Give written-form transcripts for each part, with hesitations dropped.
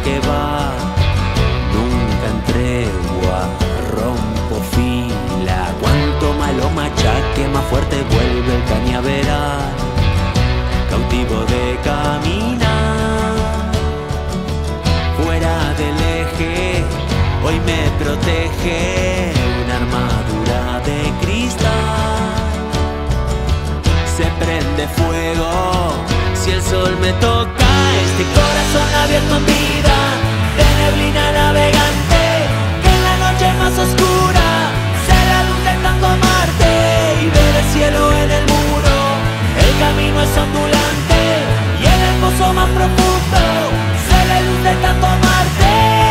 que va, nunca en tregua, rompo fila. Cuanto más lo machaque, más fuerte vuelve el cañaveral, cautivo de caminar. Fuera del eje, hoy me protege una armadura de cristal. Se prende fuego si el sol me toca, este corazón abierto en vida, de neblina navegante, que en la noche más oscura se la luz de tanto amarte y ver el cielo en el muro. El camino es ondulante y en el pozo más profundo se la luz de tanto amarte.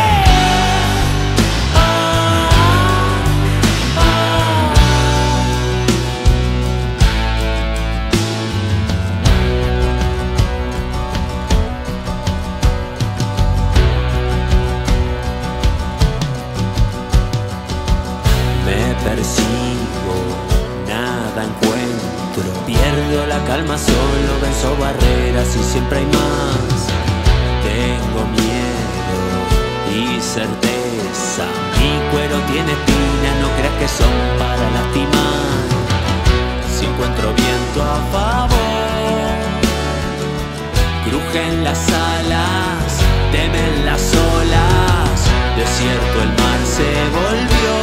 Persigo, nada encuentro, pierdo la calma, solo venzo barreras y siempre hay más. Tengo miedo y certeza, mi cuero tiene espinas, no creas que son para lastimar. Si encuentro viento a favor, crujen las alas, temen las olas, desierto el mar se volvió.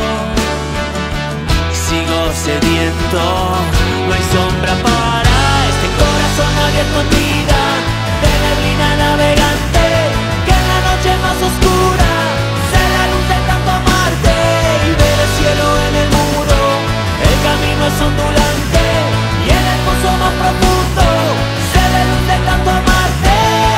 Sigo sediento, no hay sombra para este corazón abierto en vida, de neblina navegante, que en la noche más oscura se la luz de tanto amarte y ver el cielo en el muro. El camino es ondulante y en el pozo más profundo se la luz de tanto amarte.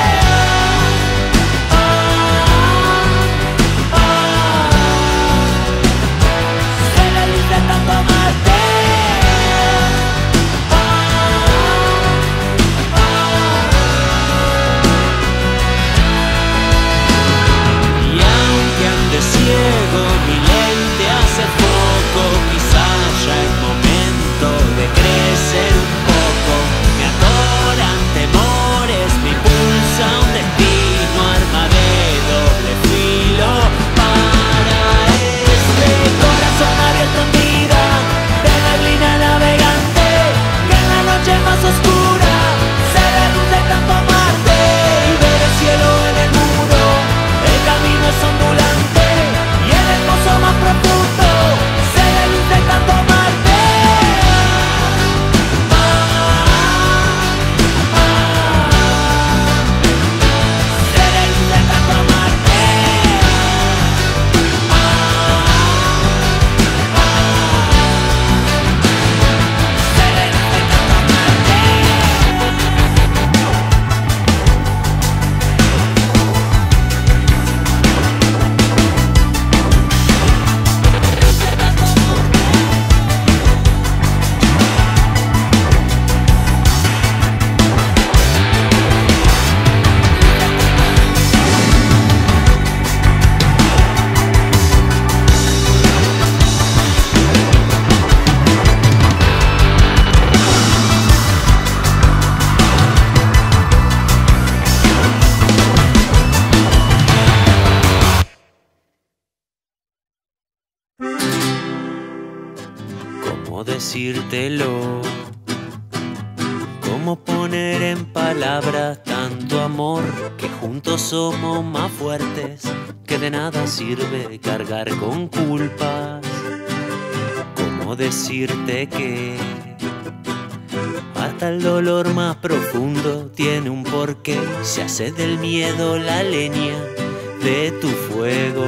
Ciego, mi lente hace poco, quizás ya es momento de crecer un poco. Me adoran temores, me impulsa un destino, arma de doble filo para este corazón abierto en vida, de neblina navegante, que en la noche más oscura se la luz de tanto amarte y ver el cielo en el muro. El camino es ondulante y en el pozo más profundo se la luz de tanto amarte. Se la luz de tanto amarte. Se la luz de tanto amarte. ¿Cómo decírtelo? ¿Cómo poner en palabras tanto amor? Que juntos somos más fuertes, que de nada sirve cargar con culpas. ¿Cómo decirte que hasta el dolor más profundo tiene un porqué? Se hace del miedo la leña de tu fuego.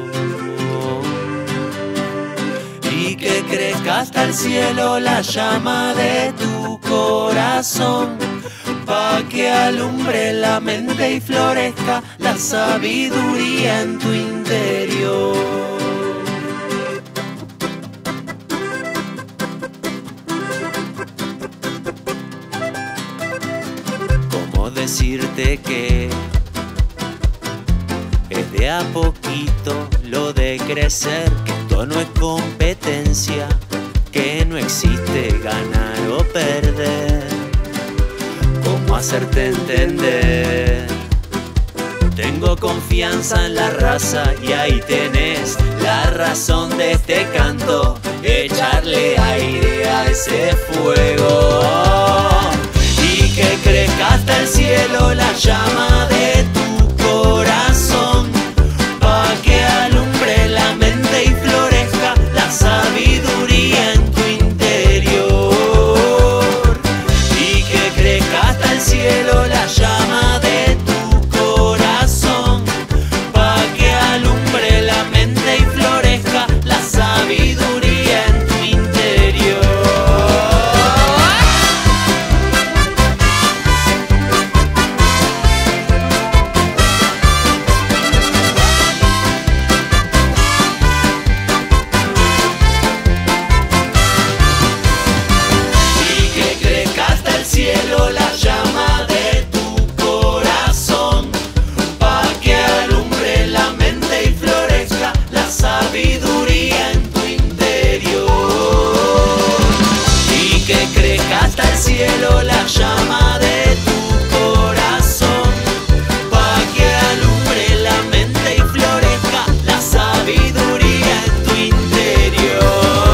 Y que crezca hasta el cielo la llama de tu corazón, pa' que alumbre la mente y florezca la sabiduría en tu interior. ¿Cómo decirte que es de a poquito lo de crecer? Que esto no es competencia, que no existe ganar o perder. ¿Cómo hacerte entender? Tengo confianza confianza en la raza y ahí tenés la razón de este canto, echarle aire a ese fuego y que crezca hasta el cielo la llama de tu corazón, pa' que alumbre la mente y florezca la sabiduría en tu interior y que crezca hasta el cielo la llama de tu corazón, pa' que alumbre la mente y florezca la sabiduría en tu interior. Y que crezca hasta el cielo la llama de tu corazón, pa' que alumbre la mente y florezca la sabiduría en tu interior. Y que crezca hasta el cielo la llama de tu corazón, pa' que alumbre la mente y florezca la sabiduría en tu interior.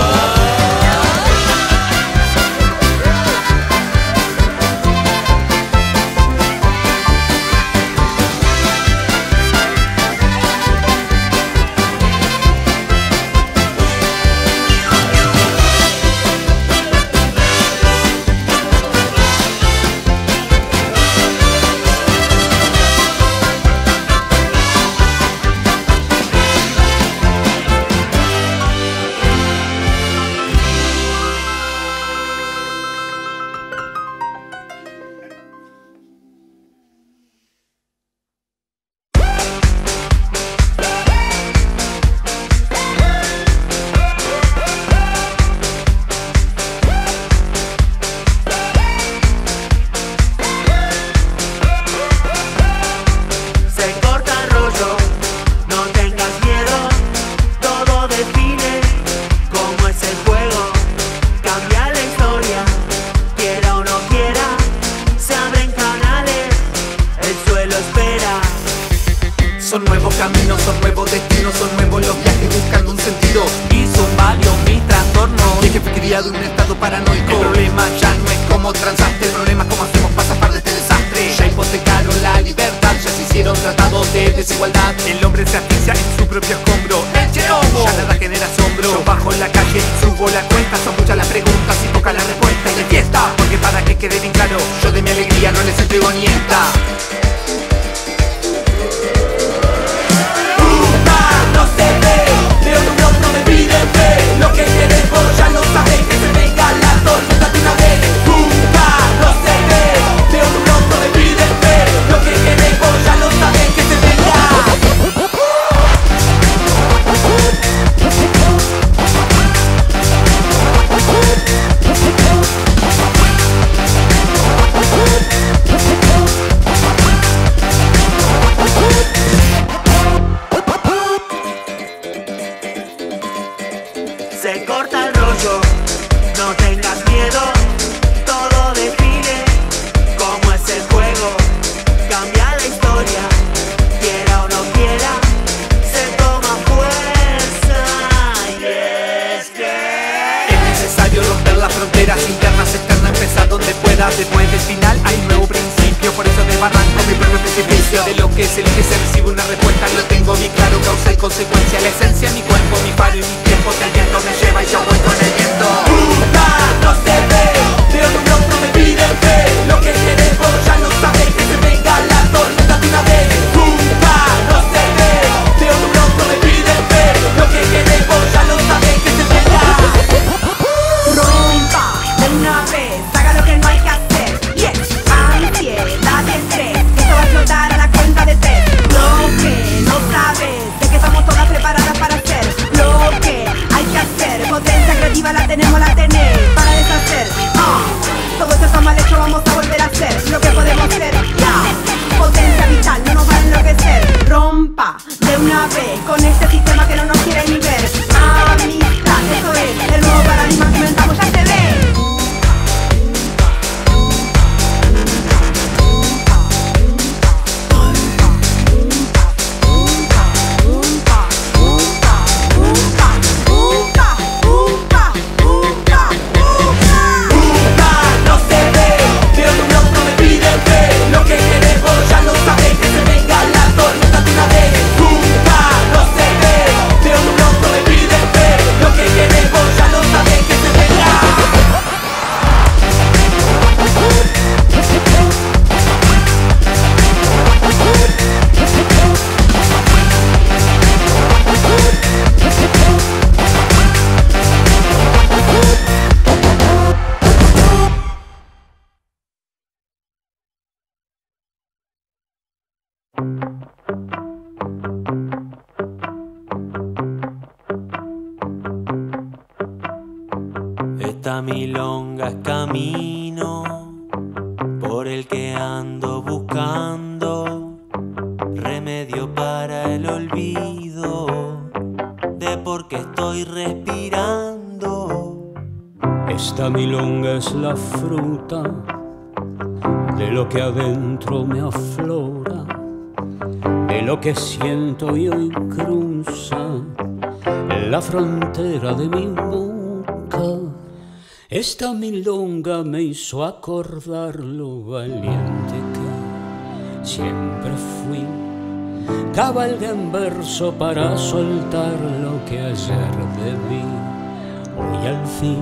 Se corta el rollo, no tengas miedo, todo define cómo es el juego, cambia la historia, quiera o no quiera, se abren canales, el suelo espera. Son nuevos caminos, son nuevos destinos, son nuevos los viajes buscando un sentido. Y son varios mis trastornos. Y que fui criado en un estado paranoico. El problema ya no es cómo transaste, el problema es cómo hacemos para zafar de este desastre. Ya hipotecaron la libertad, ya se hicieron tratados de desigualdad. El hombre se asfixia en su propio escombro. El cheromo ya nada genera asombro. Yo bajo en la calle y subo la cuesta, son muchas las preguntas y poca la respuesta. Y de fiesta, porque para que quede bien claro, yo de mi alegría no les entrego ni esta. No se ve, veo tu blog, no me piden fe. Lo que quieres vos ya lo sabes, que se venga la tormenta de una vez. No se ve, veo tu blog, no me piden fe. Lo que quieres vos ya lo sabes, que se venga. Se corta el rollo, no tengas miedo, todo define cómo es el juego, cambia la historia, quiera o no quiera, se toma fuerza y es que Es necesario romper las fronteras internas, externas, empezar donde pueda. Después del final hay un nuevo principio, por eso desbarranco mi propio precipicio. De lo que se elige se recibe una respuesta, lo tengo bien claro, causa y consecuencia. La esencia, mi cuerpo, mi faro y mi tiempo, que el viento me lleva y yo voy con el viento. no se ve, veo tu blog, no me piden fe. Lo que quieres vos ya lo sabes, que se venga la tormenta de una vez. No se ve, veo tu blog, no me piden fe. Lo que quieres vos ya lo sabes, que se venga. Rompa de una vez, haga lo que no hay que hacer. Yes, ansiedad y estrés, esto va a explotar a la cuenta de tres. Lo que no sabes, de que estamos todas preparadas para hacer lo que hay que hacer. Potencia creativa la tenemos, la tenés para deshacer. Todo esto está mal hecho, vamos a volver a hacer lo que podemos hacer. Potencia vital, no nos va a enloquecer. Rompa de una vez con este sistema que no nos quiere ni ver. Amistad, eso es el nuevo paradigma que inventamos, ya se ve. Esta milonga es camino por el que ando buscando remedio para el olvido de por qué estoy respirando. Esta milonga es la fruta de lo que adentro me aflora, de lo que siento y hoy cruza la frontera de mi boca. Esta milonga me hizo acordar lo valiente que siempre fui. Cabalgué en verso para soltar lo que ayer debí, hoy al fin.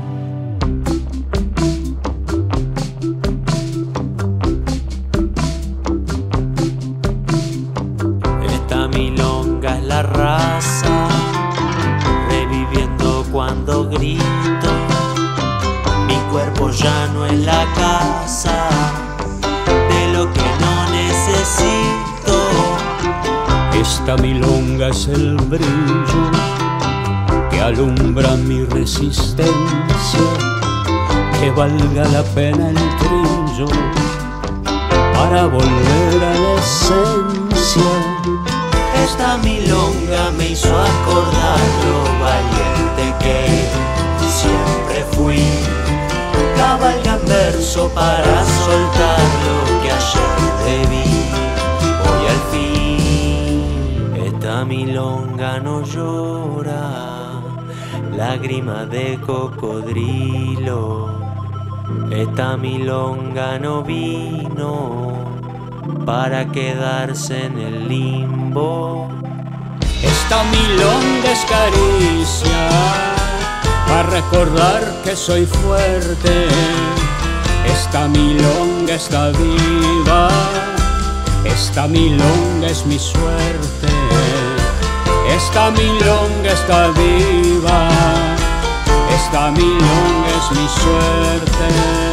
Esta milonga es la raza, reviviendo cuando grito. Mi cuerpo ya no es la casa de lo que no necesito. Esta milonga es el brillo que alumbra mi resistencia, que valga la pena el trillo para volver a la esencia. Esta milonga me hizo acordar lo valiente que siempre fui. Cabalga en verso para soltar lo que ayer debí, hoy al fin. Esta milonga no llora lágrima de cocodrilo. Esta milonga no vino para quedarse en el limbo. Esta milonga es caricia para recordar que soy fuerte. Esta milonga está viva, esta milonga es mi suerte. Esta milonga está viva, esta milonga es mi suerte.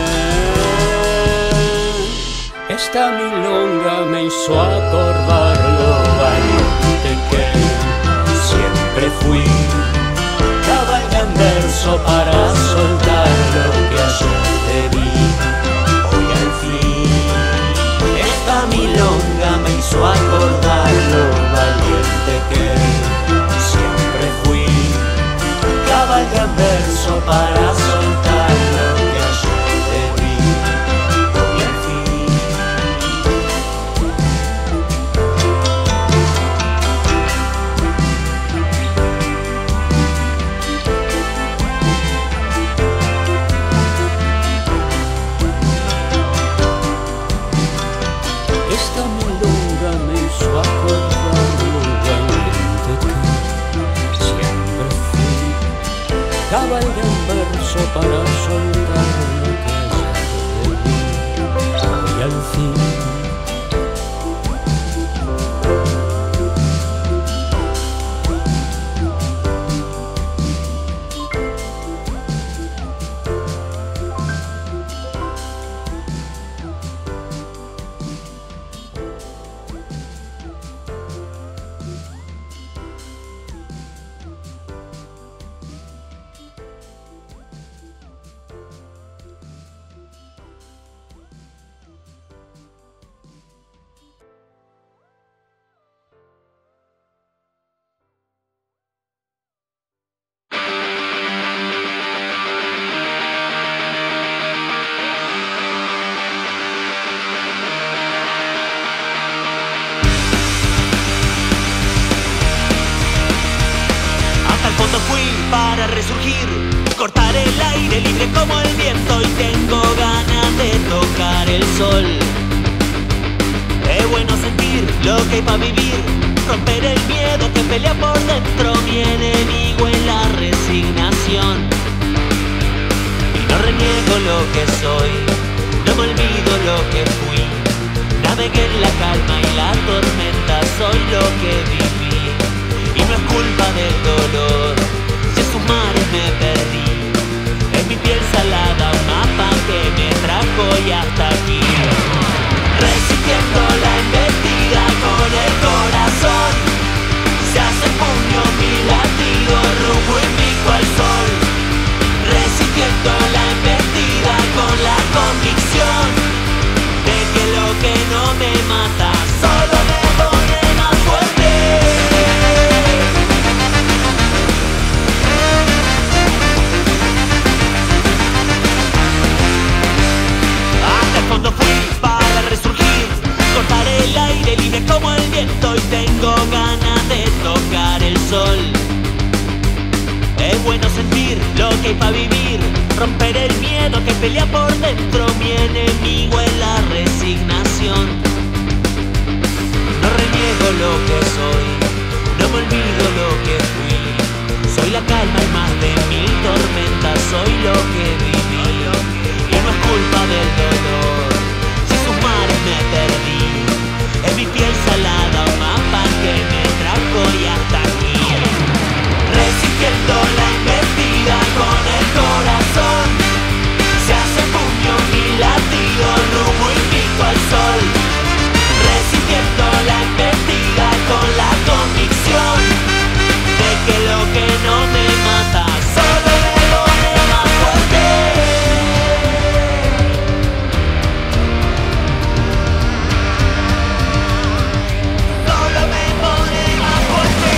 Esta milonga me hizo acordar lo valiente que siempre fui. Cabalga en verso para soltar lo que ayer debí, hoy al fin. Esta milonga me hizo acordar lo valiente que siempre fui. Cabalga en verso para soltar lo que ayer debí, hoy al fin. Esta milonga me hizo acordar lo valiente que siempre fui. Cabalga en verso para soltar lo que ayer debí, hoy al fin. Para resurgir, cortar el aire libre como el viento. Y tengo ganas de tocar el sol. Es bueno sentir lo que hay para vivir, romper el miedo que pelea por dentro. Mi enemigo es la resignación. Y no reniego lo que soy, no me olvido lo que fui. Navegué en la calma y la tormenta, soy lo que viví. Y no es culpa del dolor, mares me perdí. En mi piel salada un mapa que me trajo y hasta aquí. Resistiendo la embestida con el corazón, se hace puño mi latido, rumbo y pico al sol. Resistiendo que hay pa' vivir, romper el miedo que pelea por dentro. Mi enemigo es la resignación. No reniego lo que soy, no me olvido lo que fui. Soy la calma en más de 1000 tormentas, soy lo que viví. Y no es culpa del dolor, si sus mares me perdí. Es mi piel salada, un mapa que me trajo y hasta aquí. Resistiendo la embestida con el corazón, se hace puño mi latido, rumbo y pico al sol. Resistiendo la embestida con la convicción de que lo que no me mata solo me pone más fuerte. Solo me pone más fuerte.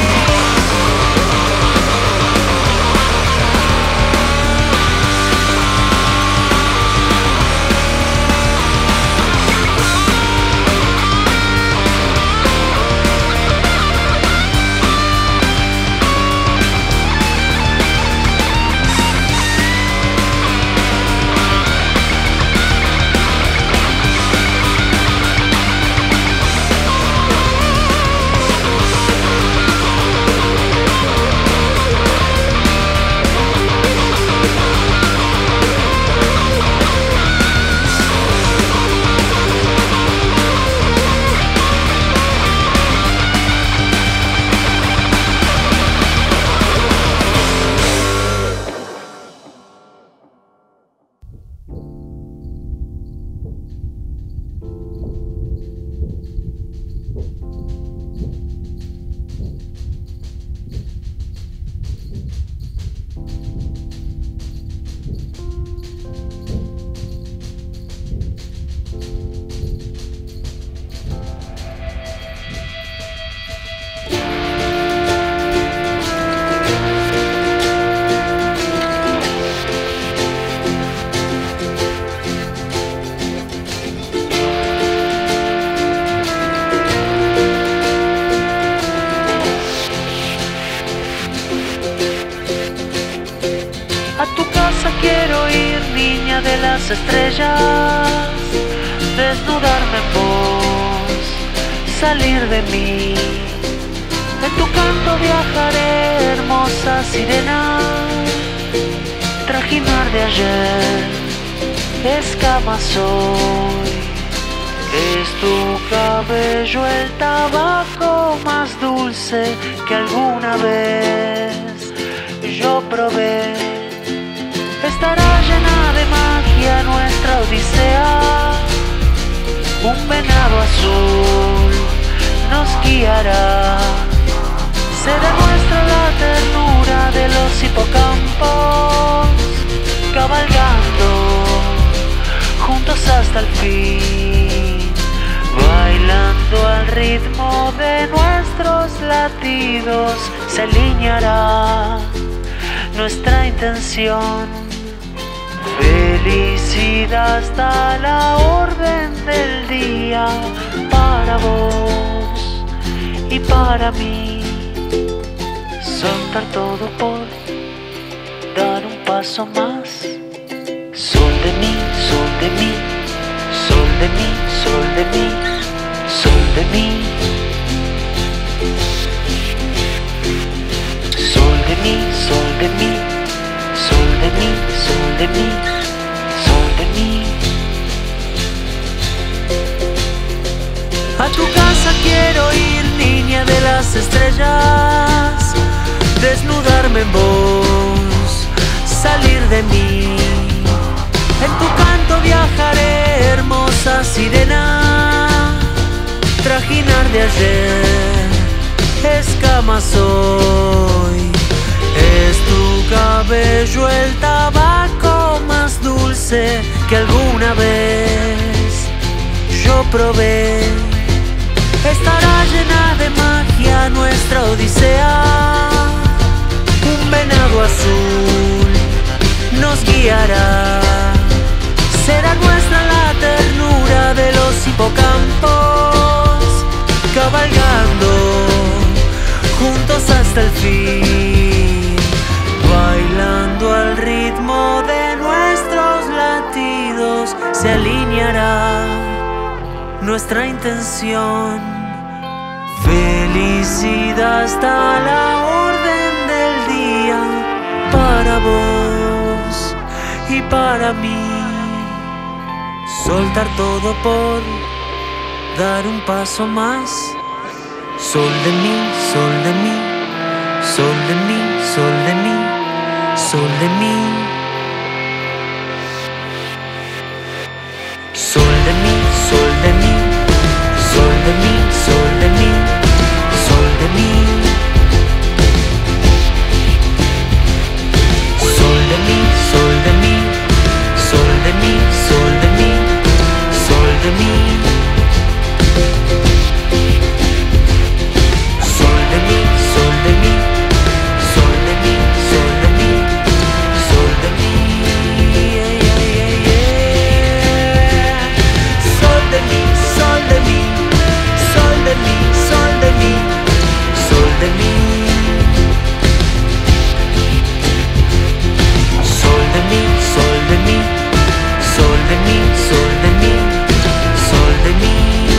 De las estrellas, desnudarme en vos, salir de mí. En tu canto viajaré, hermosa sirena, trajinar de ayer, escama soy. Es tu cabello el tabaco más dulce que alguna vez yo probé. Estará llena de magia nuestra odisea, un venado azul nos guiará. Será nuestra la ternura de los hipocampos, cabalgando juntos hasta el fin, bailando al ritmo de nuestros latidos. Se alineará nuestra intención. Felicidad hasta la orden del día, para vos y para mí. Soltar todo por dar un paso más. Sol de mí, sol de mí, sol de mí, sol de mí, sol de mí. Sol de mí, sol de mí, sol de mí, sol de mí, sol de mí. A tu casa quiero ir, niña de las estrellas, desnudarme en vos, salir de mí. En tu canto viajaré, hermosa sirena, trajinar de ayer, escama soy. Es tu cabello el tabaco más dulce que alguna vez yo probé. Estará llena de magia nuestra odisea, un venado azul nos guiará. Será nuestra la ternura de los hipocampos, cabalgando juntos hasta el fin, bailando al ritmo se alineará nuestra intención. Felicidad está la orden del día para vos y para mí. Soltar todo por dar un paso más. Sol de mí, sol de mí, sol de mí, sol de mí, sol de mí. Sol de mí, sol de mí, sol de mí, sol de mí, sol de mí. Sol de mí, sol de mí, sol de mí, sol de mí, sol de mí. Sol de mí, sol de mí, sol de mí, sol de mí, sol de mí. Sol de mí, sol de mí, sol de mí, sol de mí, sol de mí. Sol de mí, sol de mí, sol de mí, sol de mí, sol de mí.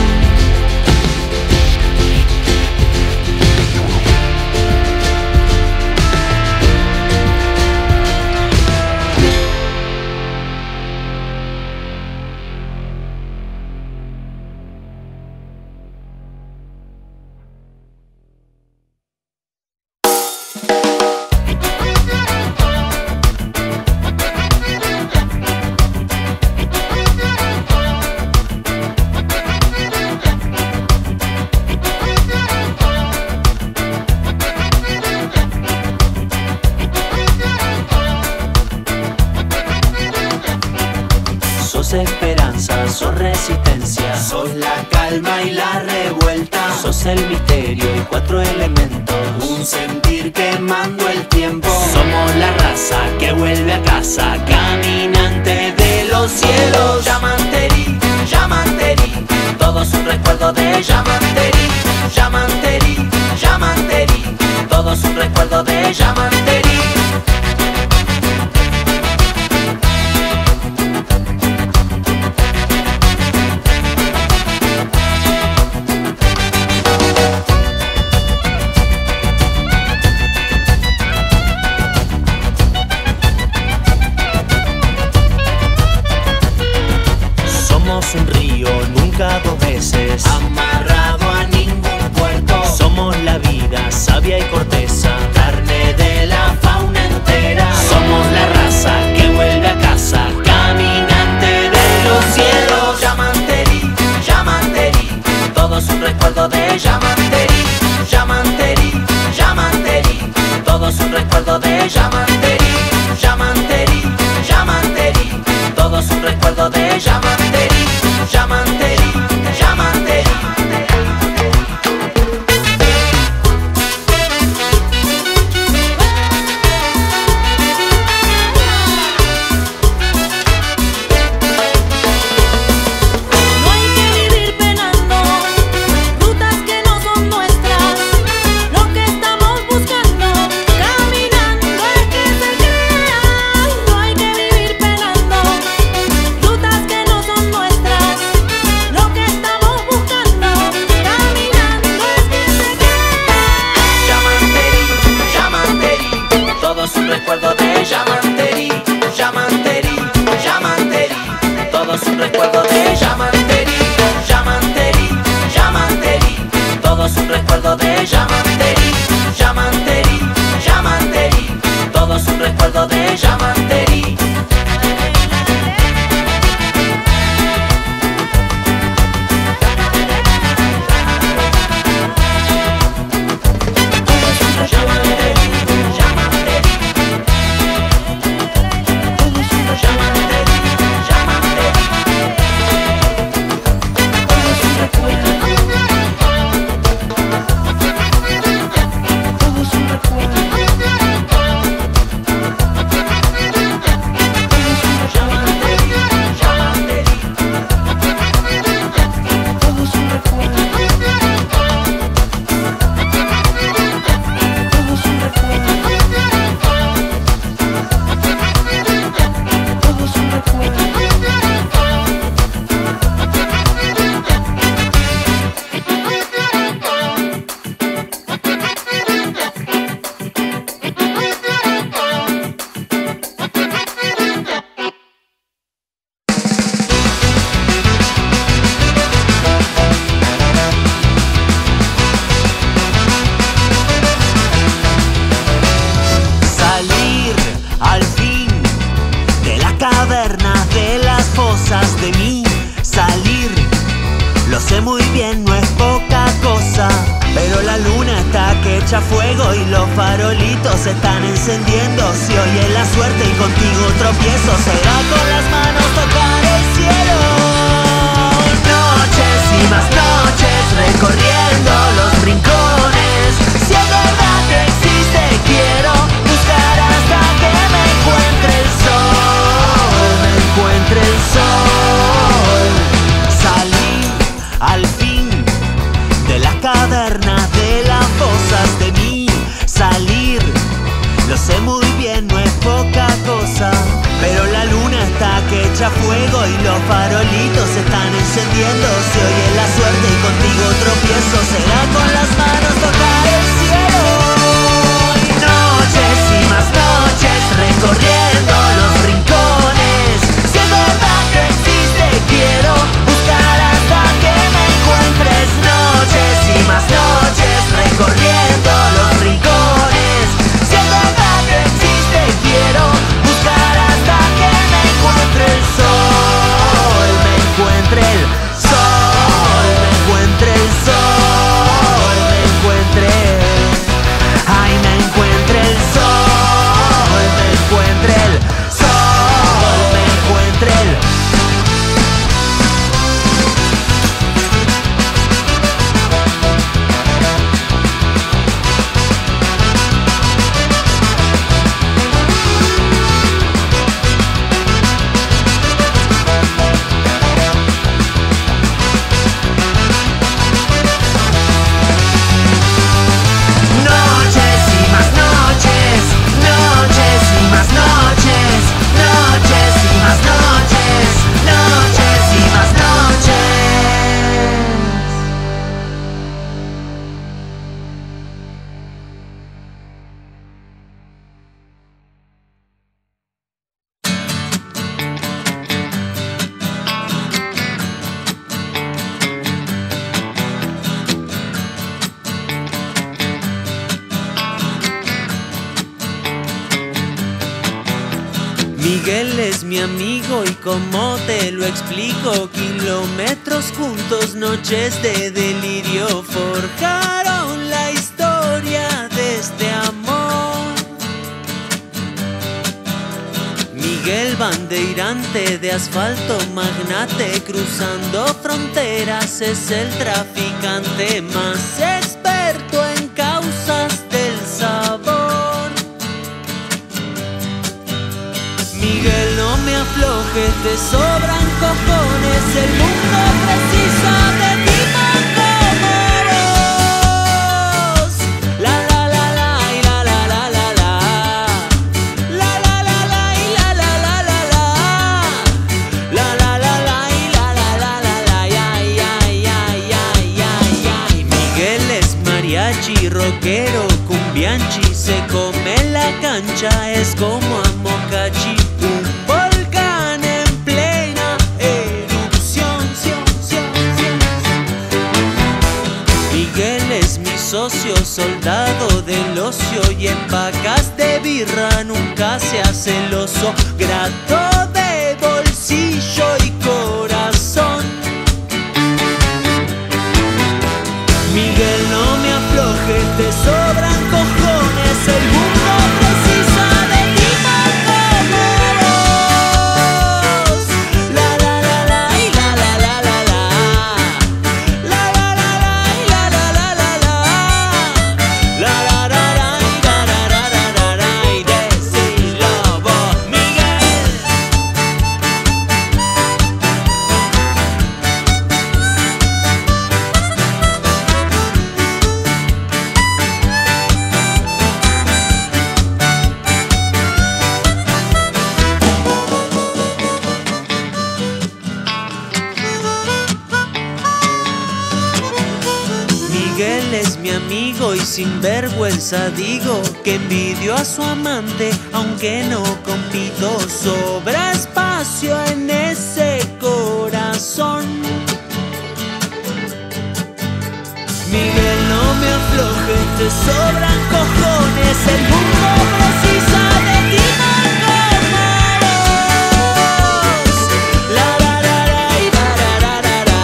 Sos esperanza, sos resistencia, sos la calma y la revuelta, sos el misterio y cuatro elementos, un sentir quemando el tiempo. Somos la raza que vuelve a casa, caminante de los cielos. Yamanteri, Yamanteri, todo es un recuerdo de Yamanteri. Yamanteri, Yamanteri, todo es un recuerdo de Yamanteri. Un río, nunca dos veces amarrado a ningún puerto. Somos la vida, savia y corteza, carne de la fauna entera. Somos la raza que vuelve a casa, caminante de los cielos. Yamanteri, Yamanteri, todo es un recuerdo de Yamanteri. Yamanteri, Yamanteri, todo es un recuerdo de Yamanteri. Yamanteri, Yamanteri, todo es un recuerdo de Yamanteri. Yamanteri, Yamanteri. No hay que vivir penando rutas que no son nuestras. Lo que estamos buscando, caminando es que se crea. No hay que vivir penando farolitos se están encendiendo. Si hoy es la suerte y contigo tropiezo, será con las manos tocar el cielo. Noches y más noches recorriendo los rincones. Si es verdad que existe, quiero buscar hasta que me encuentre el sol. Me encuentre el sol. Salí al fin de las cavernas, de las fosas de mí. Salir, lo sé muy bien, no es poca cosa. Pero la luna está que echa fuego y los farolitos se están encendiendo. Si hoy es la suerte y contigo tropiezo, será con las manos tocar el cielo. Noches y más noches recorriendo los rincones. Si es verdad que existe, quiero buscar hasta que me encuentres. Noches y más noches recorriendo los rincones. Si es verdad que existe, quiero buscar hasta que me encuentre el sol. Me encuentre el sol. Me encuentre el sol. Me encuentre. Ay, me encuentre el sol. Me encuentre el sol. Me encuentre el. Noches y más noches, noches y más noches, noches y más noches, noches y más noches. Miguel es mi amigo y como te lo explico, kilómetros juntos, noches de delirio forjaron la historia de este amor. Miguel bandeirante de asfalto, magnate cruzando fronteras, es el traficante más experto en causas del sabor. Miguel, no me aflojes, te sobran cojones, el mundo precisa de ti como vos. La la la la y la la la la la. La la la la y la la la la la. La la la la y la la la la la. Ay, ay, ay, ay, ay, ay. Miguel es mariachi, rockero, cumbianchi, se come la cancha, es como a Mocachi. Un volcán en plena erupción. Miguel es mi socio, soldado del ocio, y en vacas de birra nunca se hace celoso. Grato de bolsillo y corazón. Miguel, no me aflojes, te sobran cojones, el mundo precisa de ti como vos. La la la la y la la la la la. La la la la y la la la la la. La la la la y la la la la la. Y decilo vos, Miguel. Miguel es mi amigo y sin vergüenza digo que envidio a su amante, aunque no compito. Sobra espacio en ese corazón. Miguel, no me aflojes, te sobran cojones, el mundo precisa de ti como vos. La la la la y la la la la la.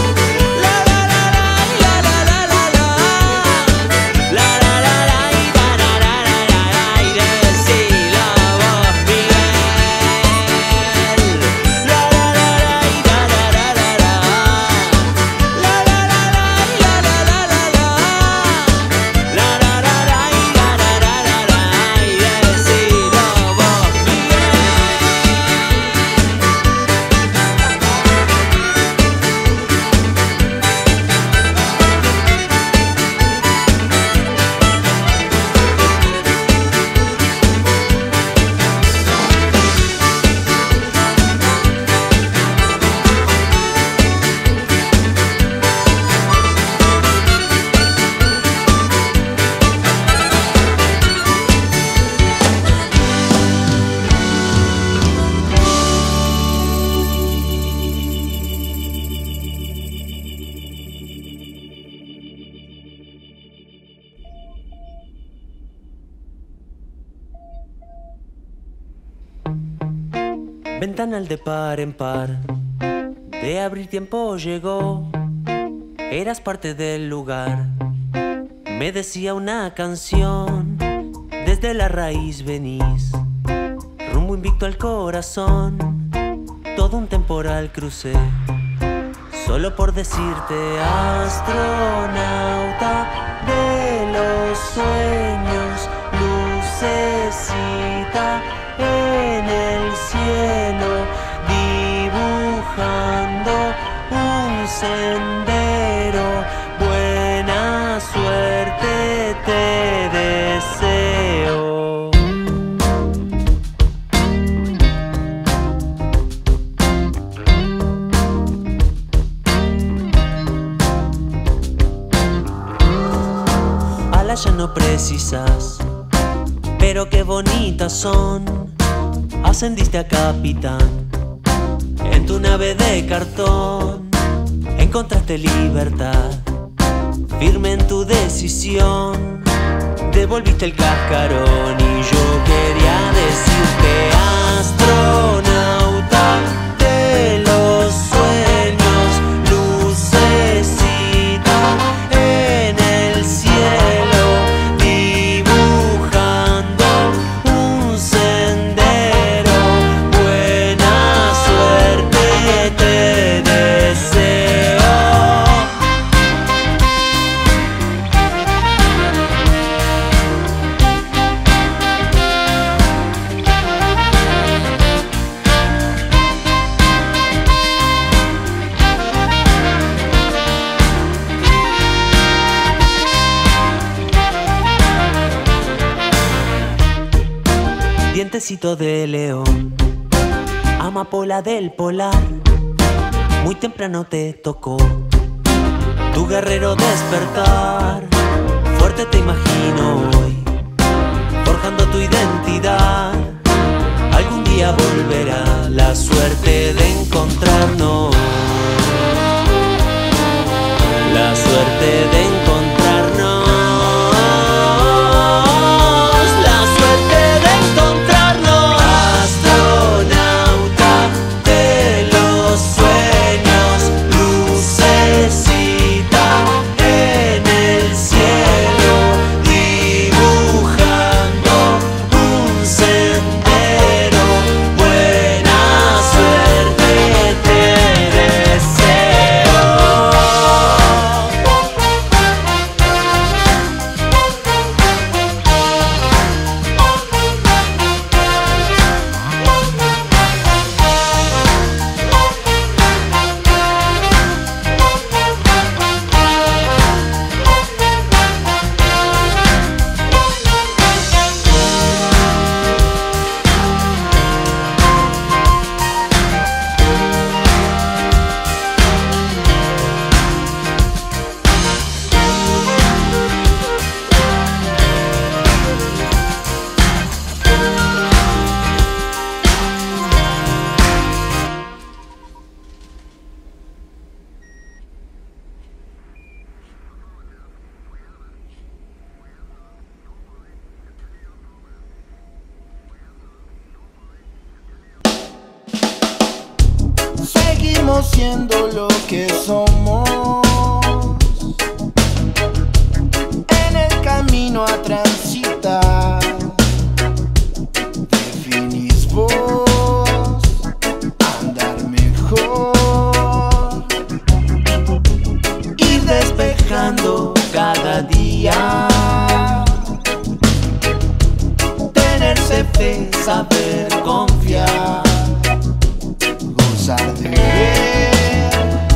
La la la la y la la la la la. La la la la y la Ventanal de par en par, de abrir tiempo llegó. Eras parte del lugar, me decía una canción. Desde la raíz venís, rumbo invicto al corazón. Todo un temporal crucé, solo por decirte astronauta de los sueños, lucecita en el cielo, dibujando un sendero. Buena suerte te deseo. Alas ya no precisas, pero qué bonitas son. Ascendiste a capitán en tu nave de cartón. Encontraste libertad, firme en tu decisión. Devolviste el cascarón y yo quería decirte astronauta de los sueños, lucecita en el cielo, dibujando un sendero. Buena suerte te deseo. Dientecito de león, amapola del polar, muy temprano te tocó tu guerrero despertar. Fuerte te imagino hoy, forjando tu identidad. Algún día volverá la suerte de encontrarnos, la suerte de encontrarnos. Seguimos siendo lo que somos. En el camino a transitar, definís vos andar mejor, Ir despejando cada día, tenerse fe, saber confiar, gozar de ver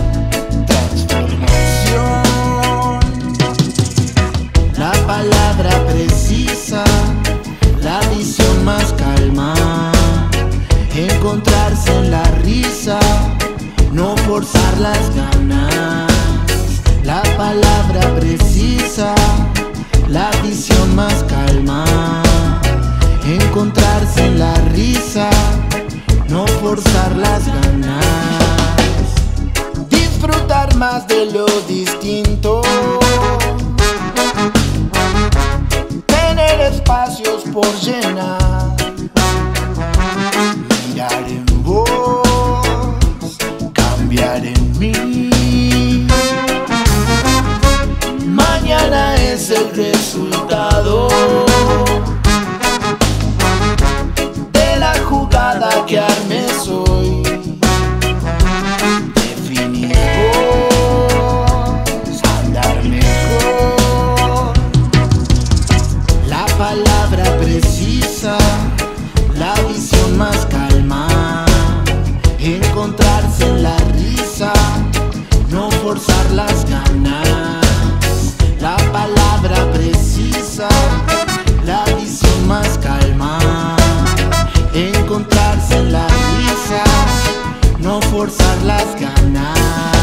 transformación. La palabra precisa, la visión más calma, encontrarse en la risa, no forzar las ganas. La palabra precisa, la visión más calma, encontrarse en la risa, no forzar las ganas. Disfrutar más de lo distinto, tener espacios por llenar, mirar en vos encontrarse en la risa, no forzar las ganas.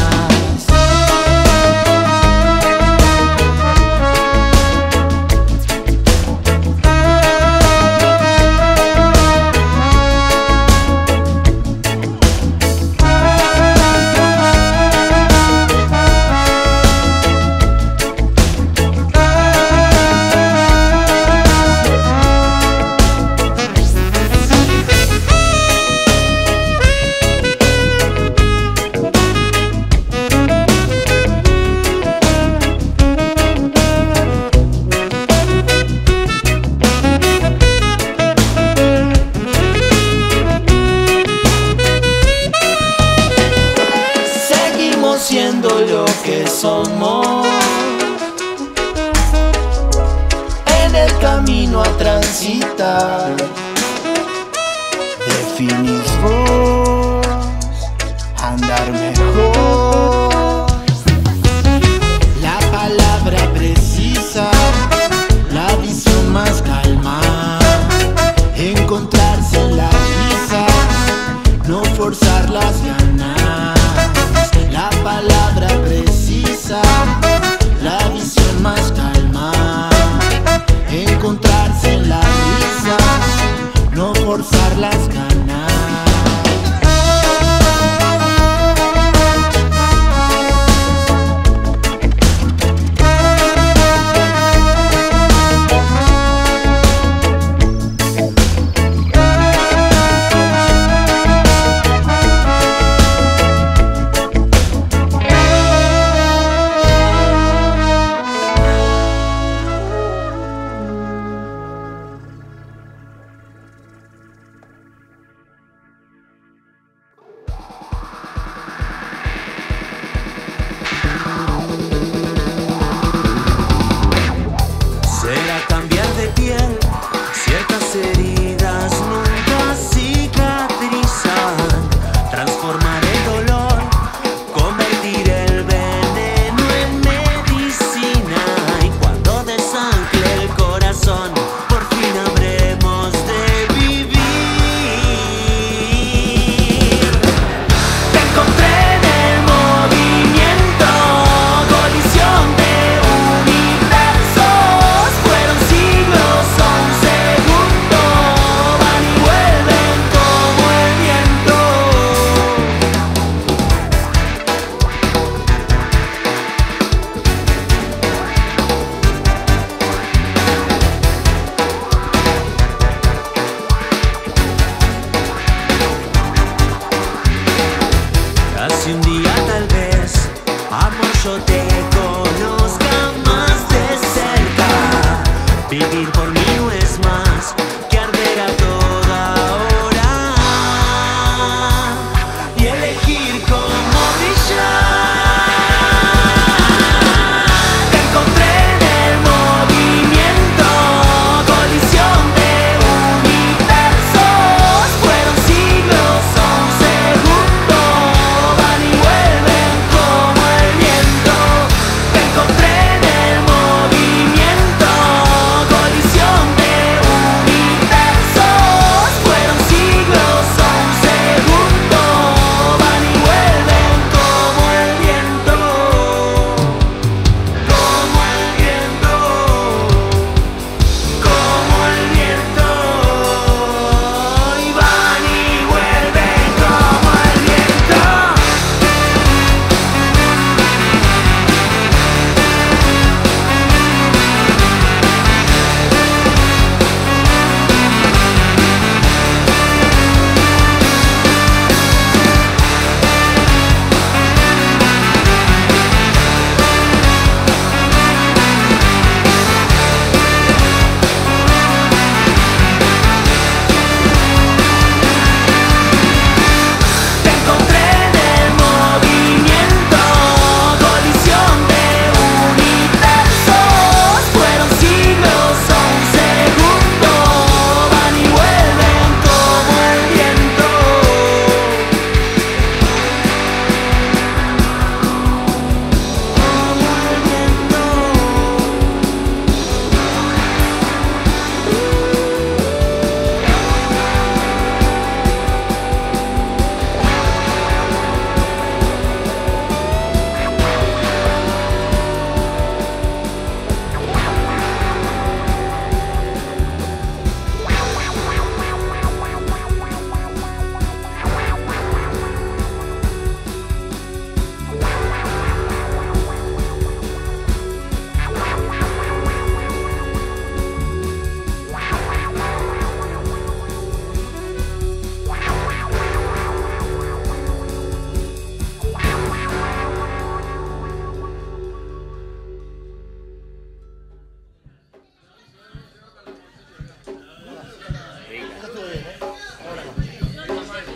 Siendo lo que somos, en el camino a transitar. Definís vos andar mejor. La palabra precisa, la visión más calma. Encontrarse en la risa, no forzar las ganas. La palabra precisa, la visión más calma. Encontrarse en la risa, no forzar las ganas.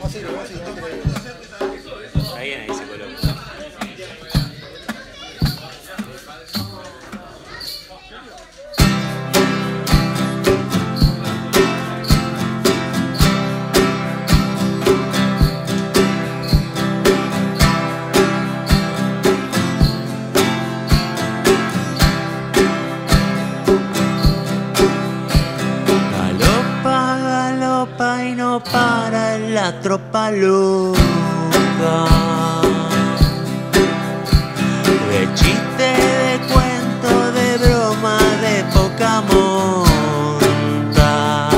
Está bien, ahí se coloca. Y no para la tropa loca, de chiste, de cuento, de broma, de poca monta.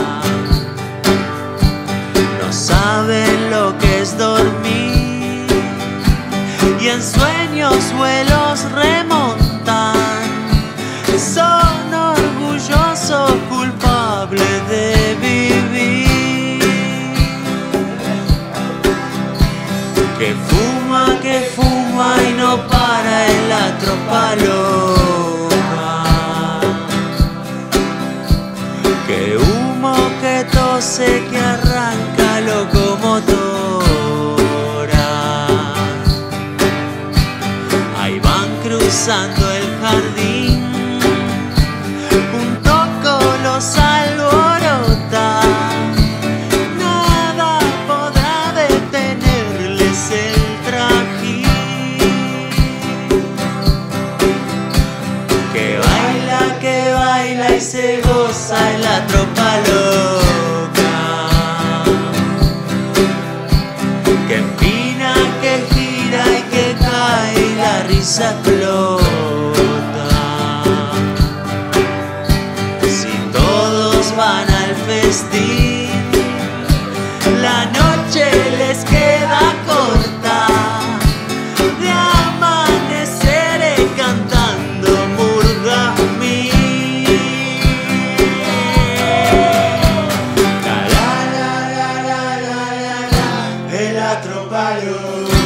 No saben lo que es dormir y en sueños vuelos remontan. Son orgullosos, culpables de vivir. Que fuma y no para en la tropa loca. Que humo que tose, que arranca locomotora. Ahí van cruzando el jardín, un toco los alborota. Nada podrá detenerles el que baila y se goza en la tropa loca, que empina, que gira y que cae y la risa explota. Si todos van al festín, la noche les queda corta. De amanecer cantando murga mí. La la la la la la la, la tropa loca.